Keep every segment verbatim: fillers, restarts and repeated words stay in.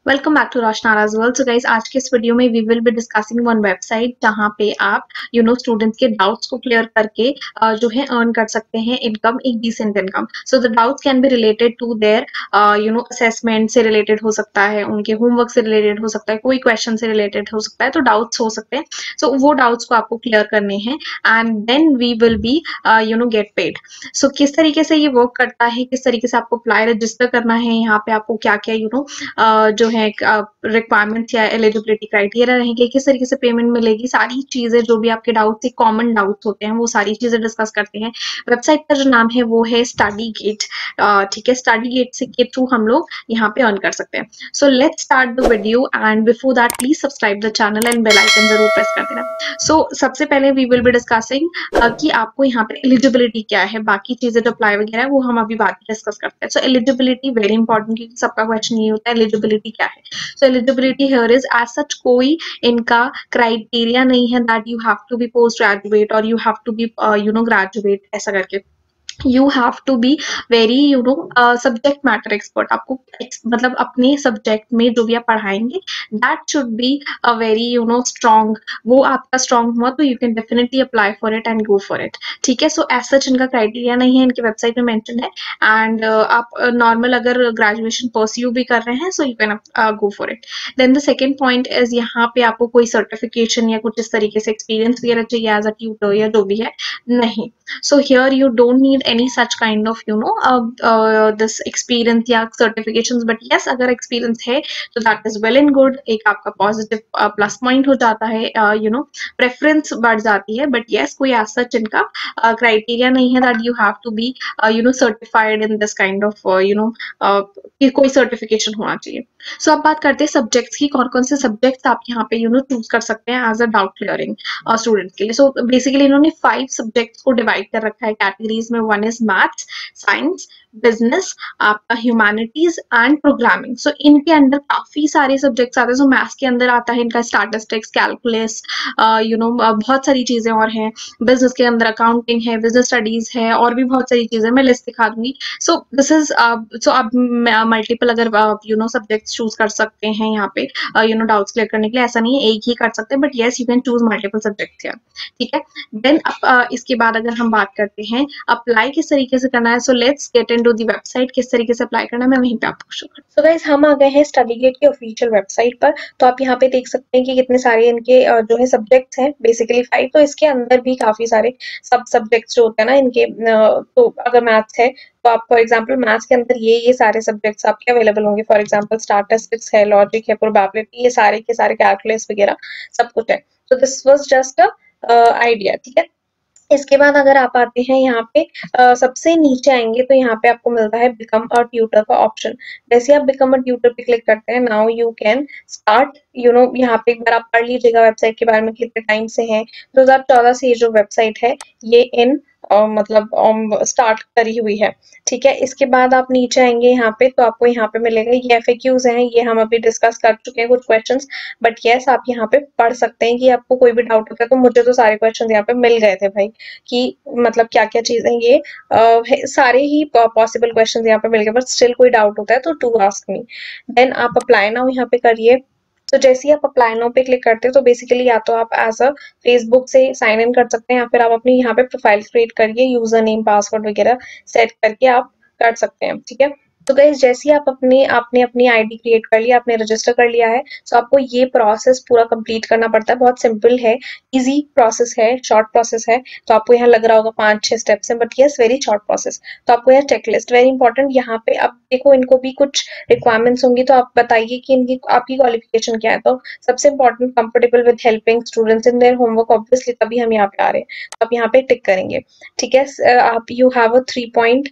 Welcome back to Roshna as well. So guys, आज के इस वीडियो में we will be discussing one website जहाँ पे आप यू नो स्टूडेंट्स के डाउट्स को क्लियर करके uh, जो है अर्न कर सकते हैं इनकम, एक decent income. So the doubts can be related to their you know assessment से रिलेटेड हो सकता है, उनके होमवर्क से रिलेटेड हो सकता है, कोई क्वेश्चन से रिलेटेड हो सकता है, तो डाउट्स हो सकते हैं. सो so, वो डाउट्स को आपको क्लियर करने हैं and then we will be you know get paid. So किस तरीके से ये वर्क करता है, किस तरीके से आपको अप्लाई रजिस्टर करना है, यहाँ पे आपको क्या क्या यू नो जो है रिक्वायरमेंट्स या एलिजिबिलिटी क्राइटेरिया रहेंगे, किस तरीके से पेमेंट मिलेगी, सारी चीजें जो भी आपके डाउट्स कॉमन डाउट्स होते हैं वो सारी चीजें डिस्कस करते हैं. वेबसाइट का जो नाम है वो है स्टडी गेट. ठीक है, स्टडी गेट से के थ्रू हम लोग यहाँ पे अर्न कर सकते हैं. So let's start the video and before that please subscribe the channel and bell icon जरूर प्रेस कर देना. सो so, सबसे पहले वी विल बी डिस्कसिंग कि आपको यहाँ पे एलिजिबिलिटी क्या है. बाकी चीजें जो अप्लाई वगैरह है वो हम अभी बाद में डिस्कस करते हैं. सो एलिजिबिलिटी वेरी इंपॉर्टेंट, क्योंकि सबका क्वेश्चन ये होता है एलिजिबिलिटी क्या है. So eligibility here is as such कोई इनका क्राइटेरिया नहीं है that you have to be post graduate और you have to be you know graduate ऐसा करके. You have to be very you know uh, subject matter expert. आपको मतलब अपने सब्जेक्ट में जो भी आप पढ़ाएंगे that should be a very you know strong. वो आपका strong हुआ तो you can definitely apply for it and go for it. ठीक है, so as such इनका क्राइटेरिया नहीं है, इनके वेबसाइट में मेंशन है. एंड uh, आप नॉर्मल uh, अगर ग्रेजुएशन परस्यू भी कर रहे हैं so you can uh, go for it. Then the second point is यहाँ पे आपको कोई सर्टिफिकेशन या कुछ इस तरीके से एक्सपीरियंस वगैरह चाहिए एज अ ट्यूटर या जो भी है, नहीं. So here you don't need any such kind of you know uh, uh, this experience या certifications, but yes अगर experience है तो that is well and good. एक आपका positive uh, plus point हो जाता है, uh, you know preference बढ़ जाती है. but yes कोई as such इनका uh, criteria नहीं है that you have to be uh, you know certified in this kind of uh, you know uh, कि कोई certification होना चाहिए. so अब बात करते हैं सब्जेक्ट्स की. कौन कौन से सब्जेक्ट्स आप यहाँ पे यू नो चूज कर सकते हैं as a doubt clearing students के लिए. सो बेसिकली इन्होंने फाइव सब्जेक्ट्स को डिवाइड कर रखा है कैटेगरीज में. One is maths, science, business, आपका ह्यूमैनिटीज एंड प्रोग्रामिंग. सो इनके अंदर काफी सारे सब्जेक्ट्स आते हैं. सो मैथ्स के अंदर आता है इनका स्टैटिस्टिक्स, कैलकुलस, यू नो बहुत सारी चीजें और हैं. बिजनेस के अंदर अकाउंटिंग है, बिजनेस स्टडीज है, और भी बहुत सारी चीजें मैं लिस्ट दिखा दूंगी. सो दिस इज सो आप मल्टीपल अगर यू नो सब्जेक्ट्स चूज कर सकते हैं यहाँ पे यू नो डाउट्स क्लियर करने के लिए. ऐसा नहीं है एक ही कर सकते हैं, but yes you can choose multiple subjects here. ठीक है, देन uh, इसके बाद अगर हम बात करते हैं अप्लाई किस तरीके से करना है. So let's get into the website. किस तरीके से अप्लाई करना है मैं वहीं पे आपको शो करूँ. सो गाइस हम आ गए हैं स्टडी गेट की ऑफिशियल वेबसाइट पर. तो आप यहाँ पे देख सकते हैं कि कितने सारे इनके uh, जो है सब्जेक्ट्स हैं, बेसिकली फाइव. तो इसके अंदर भी काफी सारे सब सब्जेक्ट्स जो होते हैं ना इनके, uh, तो अगर मैथ्स है तो आप फॉर एग्जांपल मैथ्स के अंदर ये ये सारे सब्जेक्ट्स आपके अवेलेबल होंगे. फॉर एग्जांपल स्टैटिस्टिक्स है, लॉजिक है, प्रोबेबिलिटी, ये सारे के सारे कैलकुलस वगैरह सब कुछ है. तो this was just a idea. ठीक है, इसके बाद अगर आप आते हैं यहाँ पे uh, सबसे नीचे आएंगे तो यहाँ पे आपको मिलता है बिकम अ ट्यूटर का ऑप्शन. जैसे आप बिकम अ ट्यूटर पे क्लिक करते हैं, now you can start you know यहाँ पे एक बार आप पढ़ लीजिएगा वेबसाइट के बारे में, कितने टाइम से है. दो हज़ार चौदह से ये जो वेबसाइट है ये इन Uh, मतलब स्टार्ट um, करी हुई है. ठीक है, इसके बाद आप नीचे आएंगे यहाँ पे तो आपको यहाँ पे मिलेगा ये एफएक्यूज हैं. ये हम अभी डिस्कस कर चुके हैं कुछ क्वेश्चंस, बट यस आप यहाँ पे पढ़ सकते हैं कि आपको कोई भी डाउट होता है. तो मुझे तो सारे क्वेश्चंस यहाँ पे मिल गए थे भाई कि मतलब क्या क्या चीजें ये uh, सारे ही पॉसिबल क्वेश्चंस यहाँ पे मिल गए. बट स्टिल कोई डाउट होता है तो टू आस्क मी. देन आप अप्लाई नाउ यहाँ पे करिए. तो जैसे ही आप अप्लाई नाउ पे क्लिक करते हैं तो बेसिकली या तो आप एज अ फेसबुक से साइन इन कर सकते हैं या फिर आप अपनी यहाँ पे प्रोफाइल क्रिएट करिए, यूजर नेम पासवर्ड वगैरह सेट करके आप कर सकते हैं. ठीक है, तो गाइस जैसे ही आप अपनी आपने अपनी आईडी क्रिएट कर लिया, आपने रजिस्टर कर लिया है, तो आपको ये प्रोसेस पूरा कंप्लीट करना पड़ता है. बहुत सिंपल है, इजी प्रोसेस है, शॉर्ट प्रोसेस है. तो आपको यहाँ लग रहा होगा पांच छह स्टेप्स हैं, but yes very short process. तो आपको यहाँ चेकलिस्ट वेरी इंपॉर्टेंट. यहाँ पे अब देखो इनको भी कुछ रिक्वायरमेंट्स होंगी, तो आप बताइए कि इनकी आपकी क्वालिफिकेशन क्या है. तो सबसे important comfortable with helping students in their homework, obviously तभी हम यहाँ पे आ रहे हैं. तो आप यहाँ पे टिक करेंगे. ठीक है, आप you have a three point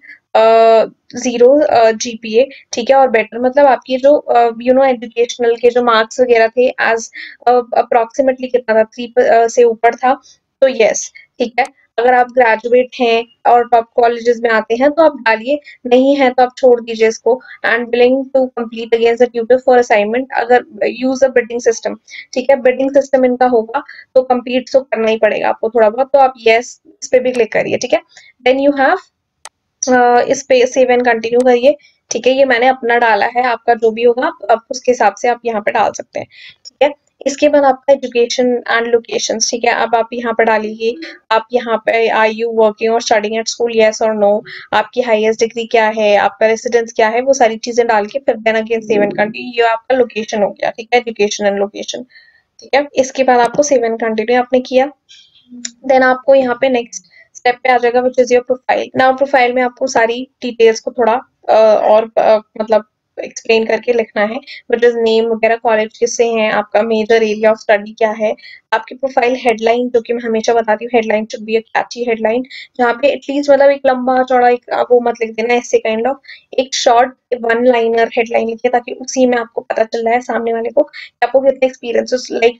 zero GPA. ठीक है, और बेटर मतलब आपकी जो यू नो एजुकेशनल के जो मार्क्स वगैरह थे एज अप्रोक्सीमेटली कितना था, थ्री uh, से ऊपर था. तो यस ठीक है, अगर आप ग्रेजुएट हैं और टॉप कॉलेजेस में आते हैं तो आप डालिए, नहीं है तो आप छोड़ दीजिए इसको. And willing to complete against the tutor for assignment, अगर यूज अ बिडिंग सिस्टम. ठीक है, बिडिंग सिस्टम इनका होगा तो कंप्लीट तो करना ही पड़ेगा आपको थोड़ा बहुत. तो आप यस इस पे भी क्लिक करिए. ठीक है, देन यू हैव Uh, इस पे सेव एंड कंटिन्यू करिए. ठीक है, ये मैंने अपना डाला है, आपका जो भी होगा आप, आप उसके हिसाब से आप यहाँ पे डाल सकते हैं। ठीक है, इसके बाद आपका एजुकेशन एंड लोकेशन। ठीक है, अब आप यहाँ पे डालिए आप यहाँ पे आर यू वर्किंग और स्टडिंग एट स्कूल, यस और नो, आपकी हाईएस्ट डिग्री क्या है, आपका रेसिडेंस क्या है, वो सारी चीजें डाल के फिर then again save and continue. ये आपका लोकेशन हो गया। ठीक है, एजुकेशन एंड लोकेशन। ठीक है, इसके बाद आपको सेव एंड कंटिन्यू आपने किया, देन आपको यहाँ पे नेक्स्ट स्टेप पे आ जाएगा which is your profile. Now profile में आपको सारी डिटेल्स को थोड़ा uh, और uh, मतलब एक्सप्लेन करके लिखना है, विच इज नेम वगैरह, कॉलेज किससे हैं, आपका मेजर एरिया ऑफ स्टडी क्या है, आपकी प्रोफाइल हेडलाइन, जो कि मैं हमेशा बताती हूँ headline should be a catchy headline, जहाँ पे एटलीस्ट मतलब एक लंबा चौड़ा एक वो मत लिख देना ऐसे काइंड ऑफ, एक शॉर्ट वन लाइनर हेडलाइन लिखिए ताकि उसी में आपको पता चल रहा है सामने वाले को आपको कितना experience, like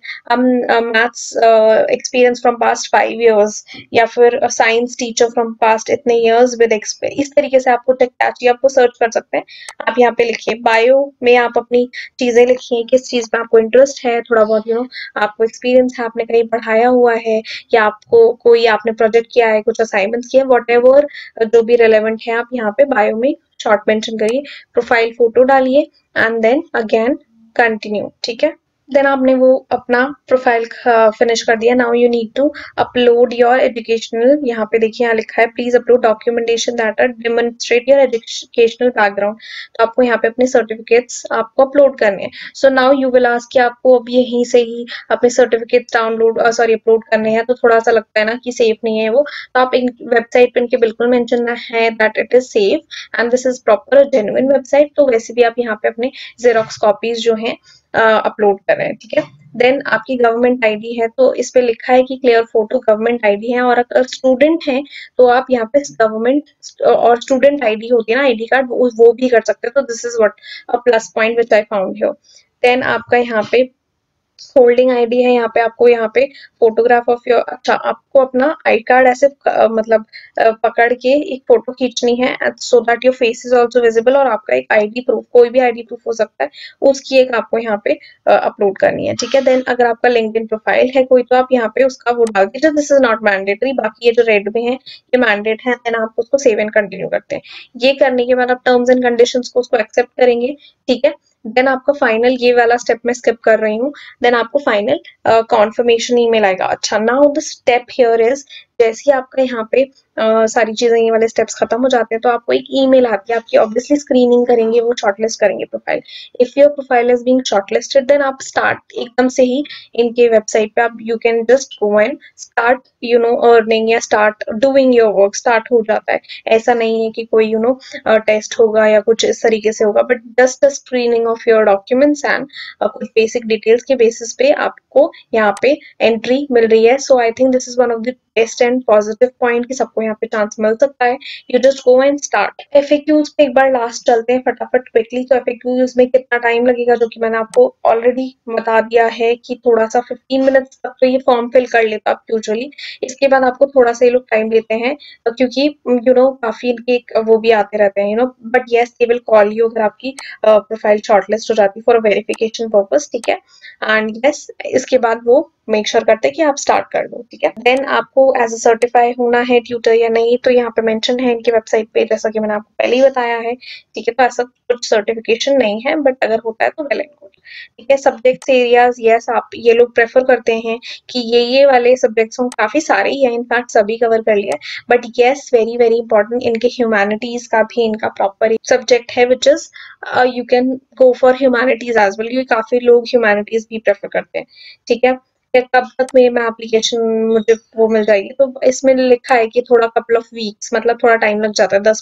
maths experience from past five years या फिर साइंस टीचर फ्रॉम पास्ट इतने इयर्स विद एक्सपीरियंस, इस तरीके से आपको कैची आपको सर्च कर सकते हैं। आप यहाँ पे लिखिए बायो में आप अपनी चीजें लिखिए, किस चीज में आपको इंटरेस्ट है, थोड़ा बहुत यू नो आपको एक्सपीरियंस है, आपने कहीं पढ़ाया हुआ है या आपको कोई आपने प्रोजेक्ट किया है, कुछ असाइनमेंट्स किए, वॉट एवर जो भी रिलेवेंट है आप यहाँ पे बायो में शॉर्ट मेंशन करिए, प्रोफाइल फोटो डालिए एंड देन अगेन कंटिन्यू। ठीक है, देन आपने वो अपना प्रोफाइल फिनिश कर दिया। Now you need to upload your educational, यहाँ पे देखिए यहाँ लिखा है please upload documentation that are demonstrate your educational background. तो आपको यहाँ पे अपने सर्टिफिकेट्स आपको अपलोड करने हैं। So now you will ask कि आपको अब यहीं से ही अपने सर्टिफिकेट्स डाउनलोड सॉरी अपलोड करने हैं, तो थोड़ा सा लगता है ना कि सेफ नहीं है वो, तो आप एक वेबसाइट पे इनके बिल्कुल मेंशन है that it is safe and this is proper genuine website. तो वैसे भी आप यहाँ पे अपने जेरोक्स कॉपीज जो हैं अपलोड कर रहे हैं। ठीक है, देन आपकी गवर्नमेंट आईडी है, तो इस पे लिखा है कि क्लियर फोटो गवर्नमेंट आईडी है, और अगर स्टूडेंट है तो आप यहाँ पे गवर्नमेंट और स्टूडेंट आईडी होती है ना, आईडी कार्ड, वो, वो भी कर सकते हैं। तो this is what a plus point which I found here. देन आपका यहाँ पे होल्डिंग आईडी है, यहाँ पे आपको यहाँ पे फोटोग्राफ ऑफ योर, अच्छा आपको अपना आई कार्ड ऐसे uh, मतलब uh, पकड़ के एक फोटो खींचनी है so that your face is also visible, और आपका एक आईडी प्रूफ, कोई भी आईडी प्रूफ हो सकता है, उसकी एक आपको यहाँ पे अपलोड uh, करनी है। ठीक है, देन अगर आपका लिंक्डइन प्रोफाइल है कोई, तो आप यहाँ पे उसका वो डाल दीजिए। दिस इज नॉट मैंडेटरी, बाकी ये जो रेड में है ये मैंडेट है, देन आप उसको सेव एंड कंटिन्यू करते हैं। ये करने के बाद आप टर्म्स एंड कंडीशंस को उसको एक्सेप्ट करेंगे। ठीक है, देन आपका फाइनल, ये वाला स्टेप मैं स्किप कर रही हूँ, देन आपको फाइनल कॉन्फर्मेशन ईमेल आएगा। अच्छा, now the step here is, जैसे ही आपका यहाँ पे uh, सारी चीजें ये वाले स्टेप्स खत्म हो जाते हैं तो आपको एक ईमेल आती है, आपकी ऑब्वियसली स्क्रीनिंग करेंगे, वो शॉर्टलिस्ट करेंगे profile. If your profile is being shortlisted then आप स्टार्ट एकदम से ही इनके वेबसाइट पे आप you can just go and start you know earning या start doing your work, start हो जाता है। ऐसा नहीं है कि कोई यू नो टेस्ट होगा या कुछ इस तरीके से होगा, but just the screening of your documents and कुछ बेसिक डिटेल्स के बेसिस पे आपको यहाँ पे एंट्री मिल रही है। So I think this is one of the best and positive point कि सबको यहाँ पे चांस मिल सकता है। You just go and start. FAQs पे एक बार लास्ट चलते हैं फटाफट क्विकली। तो एफएक्यूज में कितना टाइम लगेगा, जो कि मैंने आपको ऑलरेडी बता दिया है कि थोड़ा सा फिफ्टीन मिनट्स तक तो ये फॉर्म फिल कर लेता आप यूजुअली। इसके बाद आपको थोड़ा सा ये लोग टाइम लेते हैं क्योंकि यू नो काफी इनके वो भी आते रहते हैं you know, but yes they will call you अगर आपकी प्रोफाइल शॉर्टलिस्ट हो जाती है फॉर वेरिफिकेशन पर्पस। ठीक है, एंड यस इसके बाद वो मेक श्योर करते हैं कि आप स्टार्ट कर दो। ठीक है, देन आपको एज अ सर्टिफाई होना है ट्यूटर या नहीं, तो यहाँ पे मेंशन है इनकी वेबसाइट पे, जैसा कि मैंने आपको पहले ही बताया है। ठीक है, तो ऐसा कुछ सर्टिफिकेशन नहीं है, बट अगर होता है तो वेल एंड गुड। ठीक है, सब्जेक्ट्स एरियाज, यस आप ये लोग प्रेफर करते हैं कि ये ये वाले सब्जेक्ट्स हों, काफी सारे ही है, इनफैक्ट सभी कवर कर लिया है, but yes very very important इनके ह्यूमैनिटीज का भी इनका प्रॉपर सब्जेक्ट है which is you can go for humanities as well, क्योंकि काफी लोग ह्यूमैनिटीज भी प्रेफर करते हैं। ठीक है, कब तक में मैं एप्लीकेशन मुझे वो मिल जाएगी, तो इसमें लिखा है कि थोड़ा कपल ऑफ वीक्स, मतलब थोड़ा टाइम लग जाता है, दस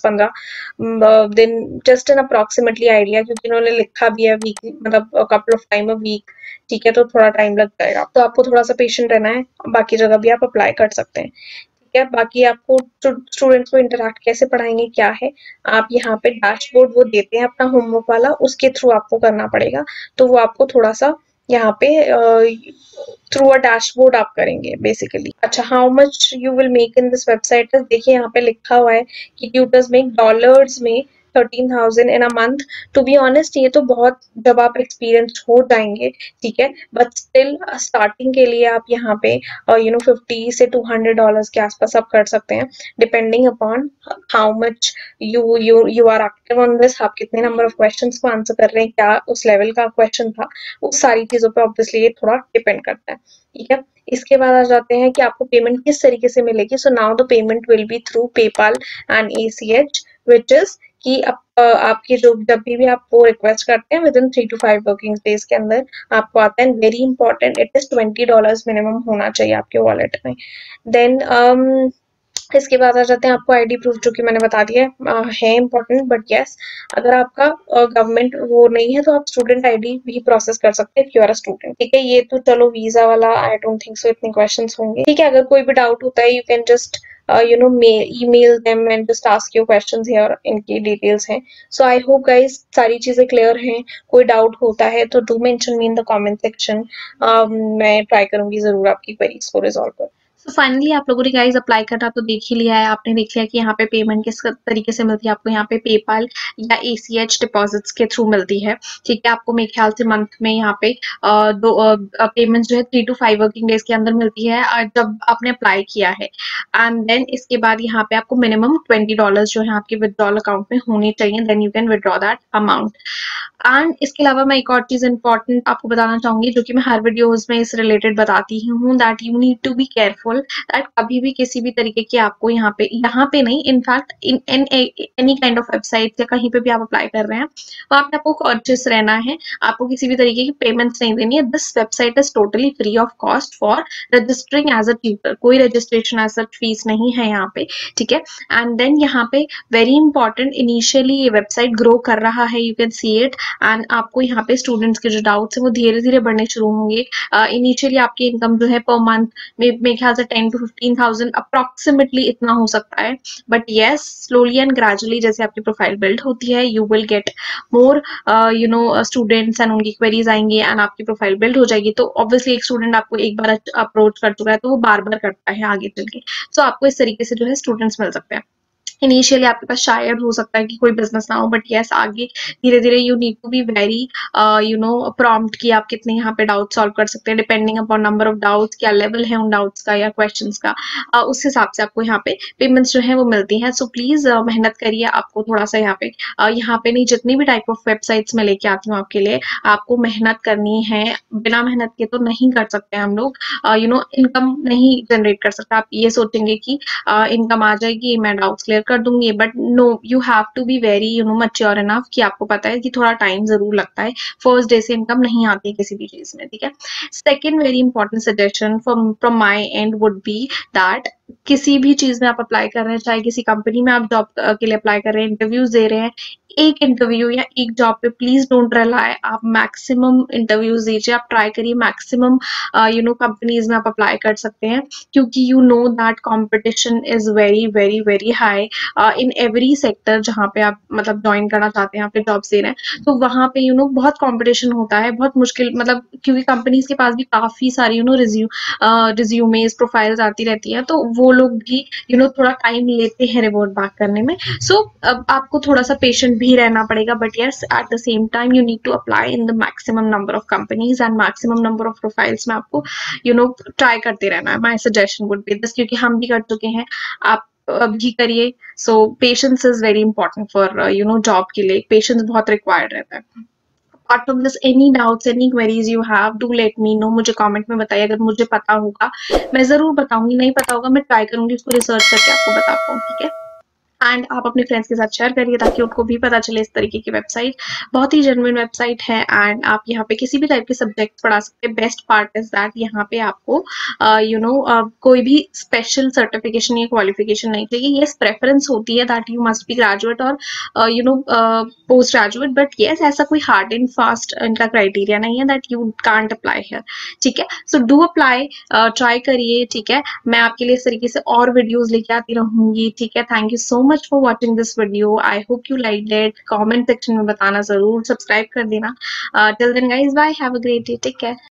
पंद्रह दिन, जस्ट एन अप्रोक्सीमेटली आइडिया, क्योंकि उन्होंने लिखा भी है वीक मतलब couple of time a week. ठीक है, तो थोड़ा टाइम लग जाएगा, तो आपको थोड़ा सा पेशेंट रहना है, बाकी जगह भी आप अप्लाई कर सकते हैं। ठीक है, बाकी आपको स्टूडेंट्स को इंटरेक्ट कैसे पढ़ाएंगे क्या है, आप यहाँ पे डैशबोर्ड वो देते हैं अपना होमवर्क वाला, उसके थ्रू आपको करना पड़ेगा, तो वो आपको थोड़ा सा यहाँ पे थ्रू अ डैशबोर्ड आप करेंगे बेसिकली। अच्छा, how much you will make in this website, देखिए यहाँ पे लिखा हुआ है कि ट्यूटर्स मेक डॉलर्स में thirteen thousand in a month. To be honest ये तो बहुत, जब आप एक्सपीरियंस हो जाएंगे, ठीक है, बट स्टिल स्टार्टिंग के लिए आप यहाँ पे यू नो फिफ्टी से टू हंड्रेड डॉलर्स के आसपास आप कर सकते हैं, depending upon how much you you you are active on this. आप कितने नंबर ऑफ क्वेश्चंस को आंसर कर रहे हैं, क्या उस लेवल का क्वेश्चन था, उस सारी चीजों पे ऑब्वियसली ये थोड़ा डिपेंड करता है, ठीक है। इसके बाद आ जाते हैं कि आपको पेमेंट किस तरीके से मिलेगी। So now the payment will be through PayPal and A C H, which is कि आप, आपकी जो जब भी, भी आप वो रिक्वेस्ट करते हैं within three to five working days के अंदर आपको आता है। Very important, it is twenty dollars minimum होना चाहिए आपके वॉलेट में। देन um, इसके बाद आ जाते हैं आपको आईडी प्रूफ, जो कि मैंने बता दिया है, है इम्पोर्टेंट, बट यस अगर आपका गवर्नमेंट वो नहीं है तो आप स्टूडेंट आईडी भी प्रोसेस कर सकते हैं if you are a student, ठीक है। ये तो चलो वीजा वाला आई डोंट थिंक सो इतने क्वेश्चंस होंगे, ठीक है। अगर कोई भी डाउट होता है you can just you know email them and just ask your questions here, इनकी डिटेल्स हैं। सो आई होप गाइस सारी चीजें क्लियर हैं। कोई डाउट होता है तो do mention me in the comment section, मैं ट्राई करूंगी जरूर आपकी क्वेरीज को रिजॉल्व कर। तो फाइनली आप लोगों ने गाइज अप्लाई करना तो देख ही लिया है, आपने देख लिया कि यहाँ पे पेमेंट किस तरीके से मिलती है आपको। यहाँ पे पेपाल या ए सी एच डिपॉजिट्स के थ्रू मिलती है, ठीक है। आपको मेरे ख्याल से मंथ में यहाँ पे आ, दो पेमेंट जो है three to five working days के अंदर मिलती है जब आपने अप्लाई किया है। एंड देन इसके बाद यहाँ पे आपको मिनिमम ट्वेंटी डॉलर जो है आपके विदड्रॉल अकाउंट में होनी चाहिए, then you can withdraw that amount. And इसके अलावा मैं एक और चीज इंपॉर्टेंट आपको बताना चाहूंगी, जो कि मैं हर वीडियोस में इस रिलेटेड बताती ही हूँ, that you need to be careful that कभी भी किसी भी तरीके की आपको यहाँ पे यहाँ पे नहीं, in fact in in any kind of website या कहीं पे भी आप अप्लाई कर रहे हैं वहां पे आपको कॉन्शियस रहना है, आपको किसी भी तरीके की पेमेंट्स नहीं देनी है। This website is totally free of cost for registering as a tutor, कोई रजिस्ट्रेशन एज सच फीस नहीं है यहाँ पे, ठीक है। एंड देन यहाँ पे वेरी इंपॉर्टेंट, इनिशियली ये वेबसाइट ग्रो कर रहा है, you can see it. And आपको यहाँ पे स्टूडेंट्स के जो डाउट्स हैं वो धीरे धीरे बढ़ने शुरू होंगे। इनिशियली uh, आपकी इनकम जो है पर मंथ में मेरे ख्याल से ten to fifteen thousand approximately इतना हो सकता है, but yes slowly and gradually जैसे आपकी प्रोफाइल बिल्ड होती है you will get more you know students and उनकी क्वेरीज आएंगी एंड आपकी प्रोफाइल बिल्ड हो जाएगी। तो ऑब्वियसली एक स्टूडेंट आपको एक बार अप्रोच कर चुका है तो वो बार बार करता है आगे चल के, सो so, आपको इस तरीके से जो है स्टूडेंट्स मिल सकते हैं। इनिशियली आपके पास शायद हो सकता है कि कोई बिजनेस ना हो, बट यस आगे धीरे धीरे you need to be very you know prompt कि आप कितने यहाँ पे डाउट सॉल्व कर सकते हैं, depending upon number of doubts, क्या लेवल है उन डाउट्स का या क्वेश्चंस का, uh, उस हिसाब से आपको यहाँ पे पेमेंट्स जो है वो मिलती हैं। सो प्लीज uh, मेहनत करिए, आपको थोड़ा सा यहाँ पे uh, यहाँ पे नहीं, जितनी भी टाइप ऑफ वेबसाइट्स में लेके आती हूँ आपके लिए, आपको मेहनत करनी है। बिना मेहनत के तो नहीं कर सकते हम लोग, यू नो इनकम नहीं जनरेट कर सकते। आप ये सोचेंगे कि इनकम uh, आ जाएगी मैं डाउट्स क्लियर कर दूंगी, but no, you have to be very you know mature enough कि आपको पता है कि थोड़ा टाइम जरूर लगता है, फर्स्ट डे से इनकम नहीं आती है किसी भी चीज में, ठीक है। Second very important suggestion from from my end would be that किसी भी चीज में आप अप्लाई कर रहे हैं, चाहे किसी कंपनी में आप जॉब के लिए अप्लाई कर रहे हैं, इंटरव्यूज दे रहे हैं, एक इंटरव्यू या एक जॉब पे प्लीज डोंट रिलाय, आप मैक्सिमम इंटरव्यूज दीजिए, आप ट्राई करिए मैक्सिमम यू नो कंपनीज में आप अप्लाई कर सकते हैं, क्योंकि you know that competition is very very very high in every sector जहाँ पे आप मतलब ज्वाइन करना चाहते हैं, आप जॉब्स दे रहे हैं, तो वहां पे यू नो बहुत कंपटीशन होता है, बहुत मुश्किल, मतलब क्योंकि कंपनीज के पास भी काफी सारी you know resume resumes profiles आती रहती है, तो वो लोग भी यू नो थोड़ा टाइम लेते हैं रिवॉर्ड बैक करने में। सो so, अब आपको थोड़ा सा पेशेंट भी रहना पड़ेगा, but yes at the same time you need to apply in the maximum number of companies and maximum number of profiles में आपको यू नो ट्राई करते रहना है। My suggestion would be this, क्योंकि हम भी कर चुके हैं, आप भी करिए। So patience is very important for you know job के लिए, पेशेंस बहुत रिक्वायर्ड रहता है। Apart from this, any doubts, any queries you have, do let me know. मुझे कमेंट में बताइए, अगर मुझे पता होगा मैं जरूर बताऊंगी, नहीं पता होगा मैं ट्राई करूंगी उसको रिसर्च करके आपको बता पाऊँ, ठीक है। एंड आप अपने फ्रेंड्स के साथ शेयर करिए ताकि उनको भी पता चले इस तरीके की वेबसाइट बहुत ही जेन्युइन वेबसाइट है, एंड आप यहाँ पे किसी भी टाइप के सब्जेक्ट पढ़ा सकते हैं। बेस्ट पार्ट इज दैट यहाँ पे आपको यू नो कोई भी स्पेशल सर्टिफिकेशन या क्वालिफिकेशन नहीं चाहिए। यस प्रेफरेंस होती है that you must be graduate और you know post graduate, but yes ऐसा कोई हार्ड एंड फास्ट इनका क्राइटेरिया नहीं है that you can't apply here, ठीक है। सो डू अप्लाई, ट्राई करिए, ठीक है। मैं आपके लिए इस तरीके से और वीडियोज लेके आती रहूंगी, ठीक है। Thank you so much for watching this video. I hope you liked it. Comment section में बताना जरूर, सब्सक्राइब कर देना. uh, till then guys, bye, have a great day, take care.